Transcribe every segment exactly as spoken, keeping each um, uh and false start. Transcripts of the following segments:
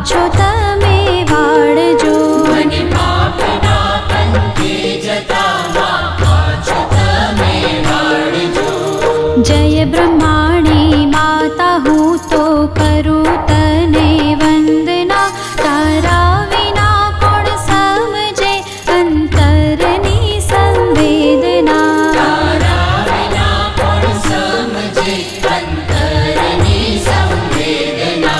पाछो तमे वाळजो। મને પાપના પંથે જતા માં પાછો તમે વાળજો। जय ब्रह्माणी माता हूँ तो करूँ तने वंदना। तारा विना कोण समझे अंतरनी संवेदना। તારા વિના કોણ સમજે અંતરની સંવેદના।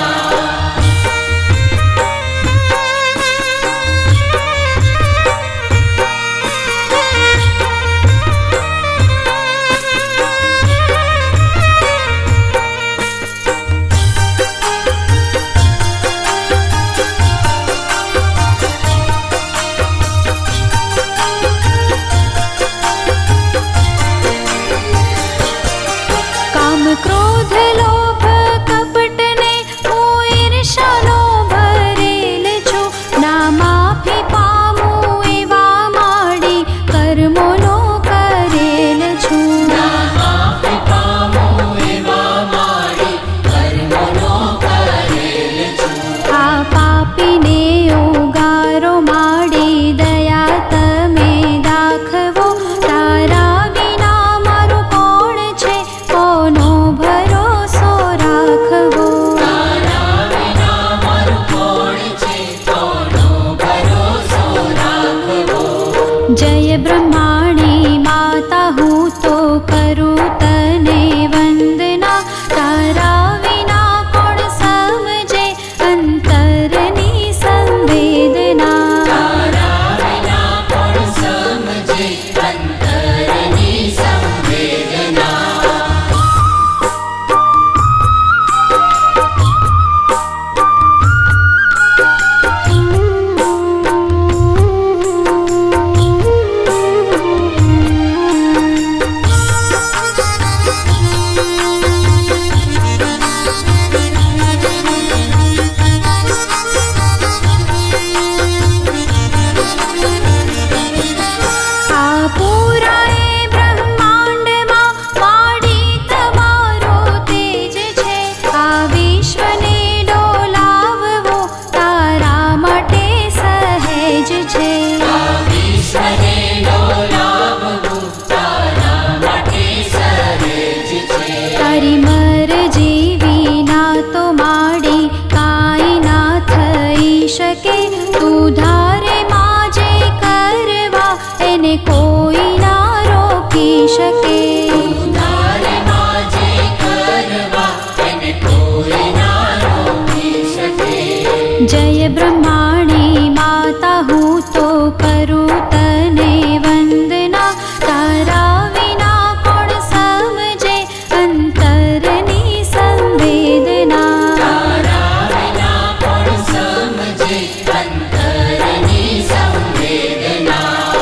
काम क्रोध लोभ कपट ने હું ઈર્ષાનો ભરેલ છું। ના માફી પામું એવા માડી કર્મોનો કરેલ છું। ના માફી પામું એવા માડી કર્મોનો કરેલ છું। આ પાપીને ઉગારો માડી દયા તમે દાખવો। તારા વિના મારું કોણ છે કોનો ભરોસો રાખવો। તારા વિના મારું કોણ છે કોનો ભરોસો રાખવો। जय ब्रह्माणी माता हूँ तो करूँ तने वंदना। तारा विना कोण समझे अंतरनी संवेदना। તારા વિના કોણ સમજે અંતરની સંવેદના। આ પૂરાએ બ્રહ્માંડમાં માડી તમારો તેજ છે। આ વિશ્વને ડોલાવવો તારા માટે સહેજ છે। આ વિશ્વને ડોલાવવું તારા માટે સહેજ છે। તારી મરજી વિના તો માડી કાંઈ ના થઈ શકે। તું ધારે માજે કરવા એને કોઈ ના રોકી શકે। તારે માજે કરવા એને કોઈ ના રોકી શકે। जय ब्रह्माणी माता हूँ तो करूँ तने वंदना। तारा विना कोण समझे अंतरनी संवेदना। તારા વિના કોણ સમજે અંતરની સંવેદના।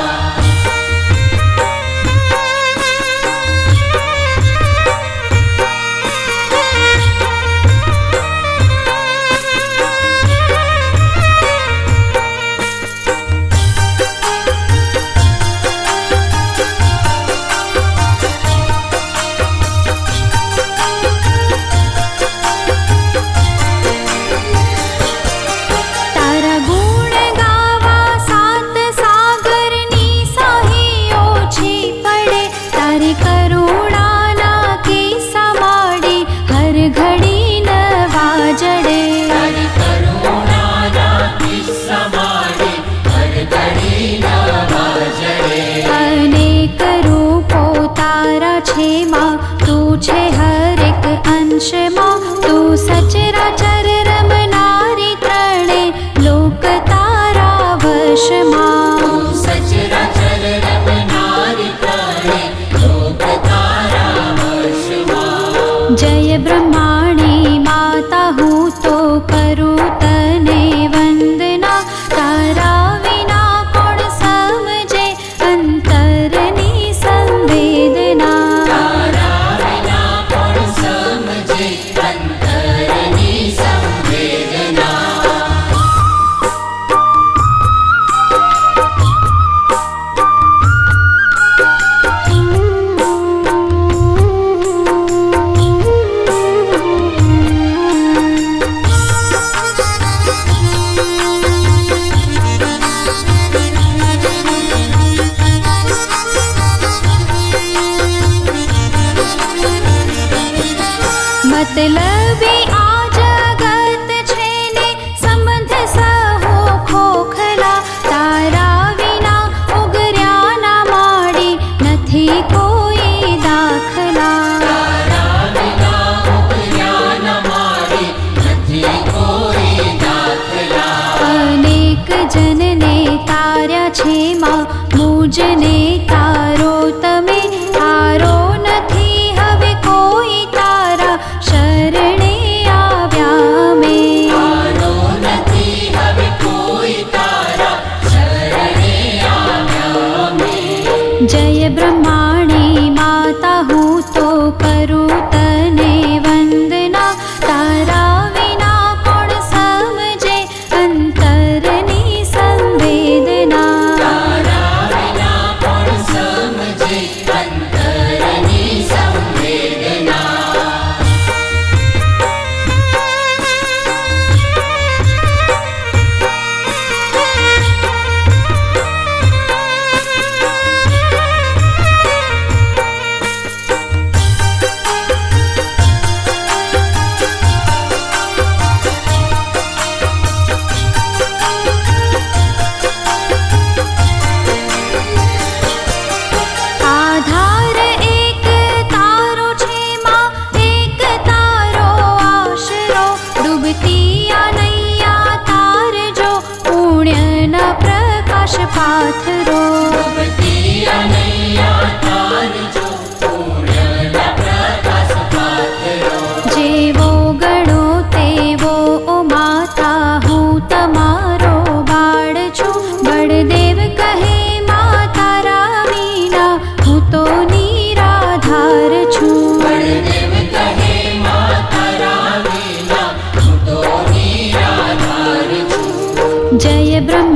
तारा गुण गावा सात सागरनी साही ओछी पड़े। तारी करुणा ना किस्सा माड़ी हर घड़ी नवा जड़े। તારી કરુણાના કિસ્સા માડી હર ઘડી નવા જડે। अनेक रूपो तारा छे मां तू छे हर एक अंश मां। तू सचराचर रमनारी त्रणेय लोक तारा वश मां। સચરાચર રમનારી ત્રણે લોક તારા વશમાં। जय ब्रह्माणी माता हूँ तो करूँ तने वंदना। तारा विना कोण समझे अंतरनी संवेदना। તારા વિના કોણ સમજે અંતરની સંવેદના। मतलबी आ जगत छे ने संबंध सहो खोखला तारा विना उगर्या ना माडी नथी कोई दाखला तारा विना उगर्या न माडी नथी कोई दाखला अनेक जनने तार्या छे मां मुझने तारो तमे तारो नथी हवे कोई तारा शरणे आव्या में तारो नथी हवे कोई तारा शरणे आव्या में जय ब्रह्माणी माता हूँ तो करूँ तने वंदना तारा विना कोण समझे अंतरनी संवेदना तारा विना कोण समझे अंतरनी संवेदना आधार एक तारो छे मां एक तारो आशरो डूबती आ नैया तार जो पुण्य न प्रकाश पाथरो डूबती अनैया तार जो पूर्ण प्रकाश पाथरो जेवो गणो तेवो ओ माता हूँ तमारो बाळ छुं बळदेव कहे मां तारा विना हूँ तो निराधार छुं बलदेव कहे मां तारा विना हूँ तो निराधार छूं जय ब्रह्म